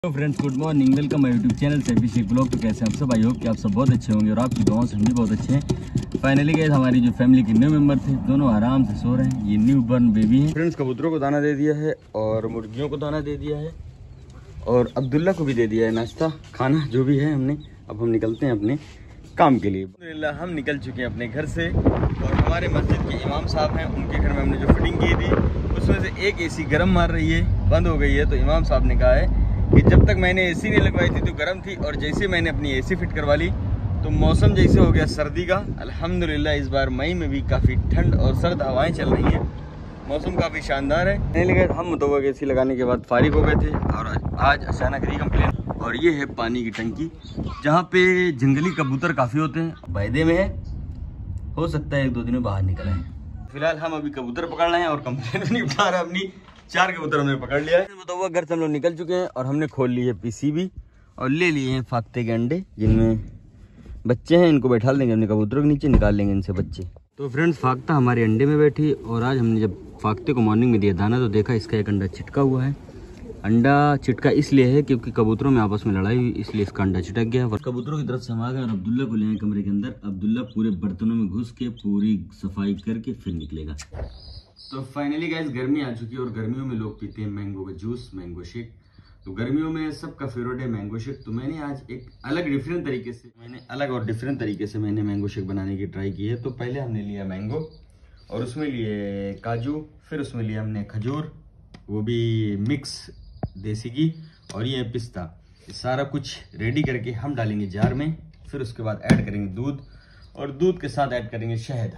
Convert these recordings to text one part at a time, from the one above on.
Hello friends, good morning. Welcome my YouTube channel से Abhishek blog. तो कैसे आप सब? आई होप कि आप सब बहुत अच्छे होंगे और आपकी दुआओं से हम भी बहुत अच्छे हैं। फाइनली गाइस, हमारी जो फैमिली के न्यू मेंबर थे दोनों आराम से सो रहे हैं। ये न्यू बर्न बेबी है। फ्रेंड्स, कबूतरों को दाना दे दिया है और मुर्गियों को दाना दे दिया है और अब्दुल्ला को भी दे दिया है नाश्ता खाना जो भी है हमने। अब हम निकलते हैं अपने काम के लिए। अल्हम्दुलिल्लाह हम निकल चुके हैं अपने घर से और हमारे मस्जिद के इमाम साहब हैं, उनके घर में हमने जो फिटिंग की थी उसमें से एक एसी गर्म मार रही है, बंद हो गई है। तो इमाम साहब ने कहा है कि जब तक मैंने एसी नहीं लगवाई थी तो गर्म थी और जैसे मैंने अपनी एसी फिट करवा ली तो मौसम जैसे हो गया सर्दी का। अल्हम्दुलिल्लाह इस बार मई में भी काफ़ी ठंड और सर्द हवाएं चल रही हैं, मौसम काफ़ी शानदार है। नहीं लगे हम मुतवक एसी लगाने के बाद फारिग हो गए थे और आज अचानक रही कंप्लेन। और ये है पानी की टंकी जहाँ पे जंगली कबूतर काफ़ी होते हैं। वायदे में है, हो सकता है 1-2 दिन में बाहर निकल आए। फिलहाल हम अभी कबूतर पकड़ रहे हैं और कंप्लेन भी नहीं उठा रहे। अपनी 4 कबूतर हमने पकड़ लिया है। तो घर से हम लोग निकल चुके हैं और हमने खोल ली है पीसीबी और ले लिए हैं फाख्ते के अंडे जिनमें बच्चे हैं। इनको बैठा देंगे अपने कबूतरों के नीचे, निकाल लेंगे इनसे बच्चे। तो फ्रेंड्स, फाख्ता हमारे अंडे में बैठी और आज हमने जब फाख्ते को मॉर्निंग में दिया दाना तो देखा इसका एक अंडा छिटका हुआ है। अंडा छिटका इसलिए है क्योंकि कबूतरों में आपस में लड़ाई हुई, इसलिए इसका अंडा छिटक गया। और कबूतरों की तरफ से हम आ गए और अब्दुल्ला को ले आए कमरे के अंदर। अब्दुल्ला पूरे बर्तनों में घुस के पूरी सफाई करके फिर निकलेगा। तो फाइनली गाइस, गर्मी आ चुकी है और गर्मियों में लोग पीते हैं मैंगो का जूस, मैंगो शेक। तो गर्मियों में सबका फेवरेट है मैंगो शेक। तो मैंने आज एक अलग और डिफरेंट तरीके से मैंने मैंगो शेक बनाने की ट्राई की है। तो पहले हमने लिया मैंगो और उसमें लिए काजू, फिर उसमें लिया हमने खजूर, वो भी मिक्स देसी घी, और ये पिस्ता। ये सारा कुछ रेडी करके हम डालेंगे जार में। फिर उसके बाद ऐड करेंगे दूध और दूध के साथ ऐड करेंगे शहद।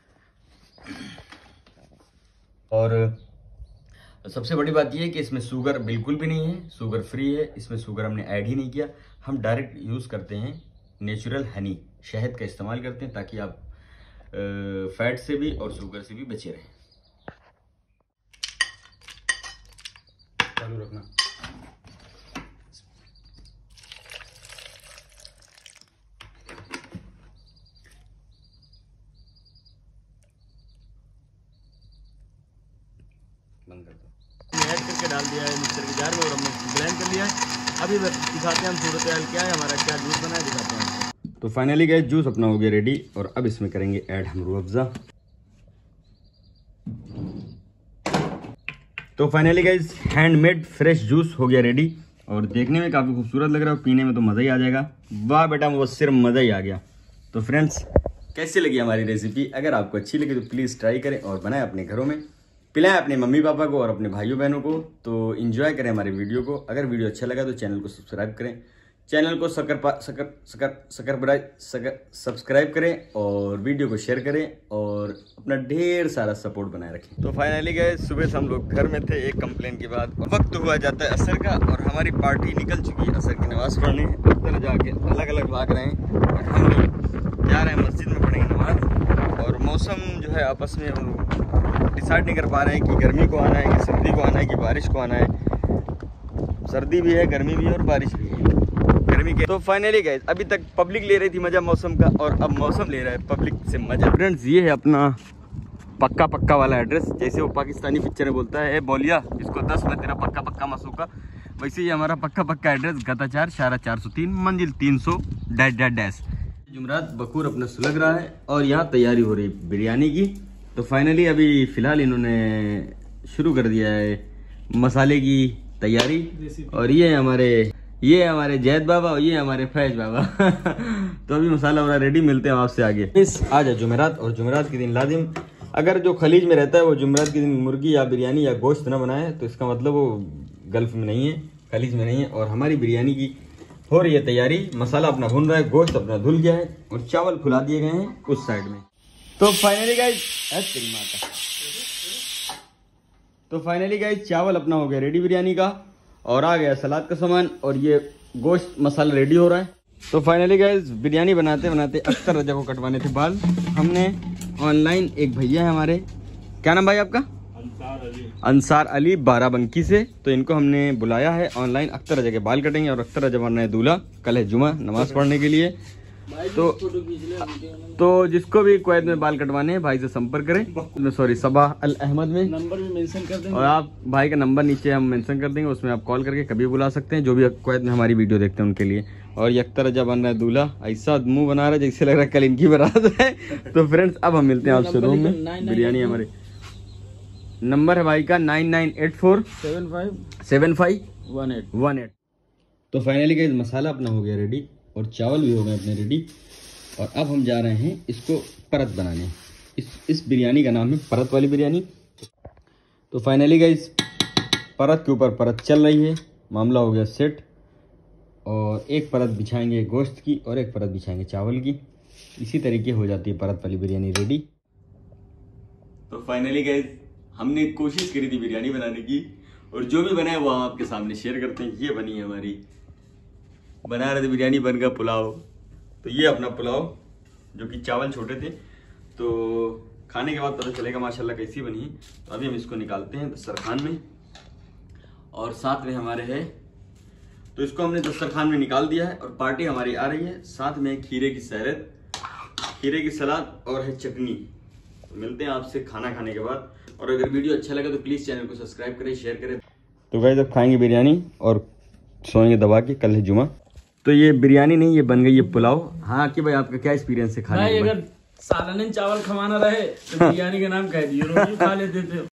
और सबसे बड़ी बात यह है कि इसमें शुगर बिल्कुल भी नहीं है, शुगर फ्री है। इसमें शुगर हमने ऐड ही नहीं किया। हम डायरेक्ट यूज़ करते हैं नेचुरल हनी, शहद का इस्तेमाल करते हैं ताकि आप फैट से भी और शुगर से भी बचे रहें। चालू रखना। बंद कर दो। ऐड करके डाल दिया है मिक्सर के जार में और हमने ब्लेंड कर लिया है। अभी दिखाते हैं हम सूरत हाल क्या है, हमारा क्या जूस बना है, दिखाते हैं। तो फाइनली गाइस, जूस अपना हो गया रेडी और अब इसमें करेंगे ऐड हम रूह अफ़ज़ा। तो finally guys, handmade fresh juice हो गया रेडी और देखने में काफ़ी खूबसूरत लग रहा है, पीने में तो मज़ा ही आ जाएगा। वाह बेटा, वो सिर्फ मज़ा ही आ गया। तो फ्रेंड्स, कैसी लगी हमारी रेसिपी? अगर आपको अच्छी लगी तो प्लीज़ ट्राई करें और बनाएं अपने घरों में, पिलाएं अपने मम्मी पापा को और अपने भाइयों बहनों को। तो एंजॉय करें हमारे वीडियो को। अगर वीडियो अच्छा लगा तो चैनल को सब्सक्राइब करें, चैनल को सब्सक्राइब करें और वीडियो को शेयर करें और अपना ढेर सारा सपोर्ट बनाए रखें। तो फाइनली गए, सुबह से हम लोग घर में थे एक कंप्लेन के बाद। वक्त हुआ जाता है असर का और हमारी पार्टी निकल चुकी है असर की नमाज़ पढ़ने। अक्सर जाके अलग अलग भाग रहे हैं और हम लोग जा रहे हैं मस्जिद में पढ़ेंगे नमाज। और मौसम जो है आपस में हम डिसाइड नहीं कर पा रहे हैं कि गर्मी को आना है कि सर्दी को आना है कि बारिश को आना है। सर्दी भी है, गर्मी भी है और बारिश भी है गर्मी के। तो फाइनली गाइस, अभी तक पब्लिक ले रही थी मज़ा मौसम का और अब मौसम ले रहा है पब्लिक से मज़ा। फ्रेंड्स, ये है अपना पक्का वाला एड्रेस। जैसे वो पाकिस्तानी पिक्चर में बोलता है, बोलिया इसको 10 में तेरा पक्का मसूका, वैसे ही हमारा पक्का एड्रेस गताचार शारा 403 मंजिल 300 - जुमरात बकूर अपना सुलग रहा है और यहाँ तैयारी हो रही बिरयानी की। तो फाइनली अभी फ़िलहाल इन्होंने शुरू कर दिया है मसाले की तैयारी। और ये हमारे जैद बाबा और ये हमारे फैज बाबा तो अभी मसाला वगैरह रेडी, मिलते हैं आपसे आगे। आज है जुमेरात और जुमेरात के दिन लाजिम, अगर जो खलीज में रहता है वो जुमेरात के दिन मुर्गी या बिरयानी या गोश्त ना बनाए तो इसका मतलब वो गल्फ में नहीं है, खलीज में नहीं है। और हमारी बिरयानी की हो रही है तैयारी। मसाला अपना भुन रहा है, गोश्त अपना धुल गया है और चावल फुला दिए गए हैं उस साइड में। तो फाइनली गाइस, चावल अपना हो गया रेडी बिरयानी का और आ गया सलाद का सामान और ये गोश्त मसाला रेडी हो रहा है। तो फाइनली गाइस, बिरयानी बनाते बनाते अख्तर रजा को कटवाने थे बाल। हमने ऑनलाइन, एक भैया है हमारे, क्या नाम भाई आपका? अंसार अली बाराबंकी से। तो इनको हमने बुलाया है ऑनलाइन, अख्तर रजा के बाल कटेंगे और अख्तर रजा बनना है दूल्हा। कल है जुमा, नमाज पढ़ने के लिए। तो जिसको भी कुवैत में बाल कटवाने हैं भाई से संपर्क करें, सॉरी सबा अल अहमद में, नंबर भी मेंशन कर देंगे और आप भाई का नंबर नीचे हम मेंशन कर देंगे, उसमें आप कॉल करके कभी बुला सकते हैं जो भी कुवैत में हमारी वीडियो देखते हैं उनके लिए। और यकतर जब बन रहा है दूल्हा, ऐसा मुंह बना रहा है जैसे लग रहा है कल इनकी बारात है। तो फ्रेंड्स अब हम मिलते हैं आपसे रूम में। बिरयानी हमारे नंबर है भाई का 9984757518। तो फाइनली गाइस मसाला अपना हो गया रेडी और चावल भी हो गए अपने रेडी, और अब हम जा रहे हैं इसको परत बनाने। इस बिरयानी का नाम है परत वाली बिरयानी। तो फाइनली गाइस परत के ऊपर परत चल रही है, मामला हो गया सेट, और एक परत बिछाएंगे गोश्त की और एक परत बिछाएंगे चावल की। इसी तरीके हो जाती है परत वाली बिरयानी रेडी। तो फाइनली गाइस हमने कोशिश करी थी बिरयानी बनाने की, और जो भी बनाया वो हम आपके सामने शेयर करते हैं। ये बनी है हमारी, बना रहे थे बिरयानी, बन गया पुलाव। तो ये अपना पुलाव, जो कि चावल छोटे थे, तो खाने के बाद पता चलेगा माशाल्लाह कैसी बनी है। तो अभी हम इसको निकालते हैं दस्तरखान में, और साथ में हमारे है, तो इसको हमने दस्तरखान में निकाल दिया है। और पार्टी हमारी आ रही है, साथ में खीरे की सैलड, खीरे की सलाद और है चटनी। तो मिलते हैं आपसे खाना खाने के बाद, और अगर वीडियो अच्छा लगा तो प्लीज़ चैनल को सब्सक्राइब करें, शेयर करें। तो गाइस अब खाएंगे बिरयानी और सोएंगे दबा के, कल है जुमा। तो ये बिरयानी नहीं, ये बन गई है पुलाव। हाँ कि भाई आपका क्या एक्सपीरियंस है खाने का? अगर सालानन चावल खवाना रहे तो बिरयानी का नाम कह दिए, रोटी खा लेते थे।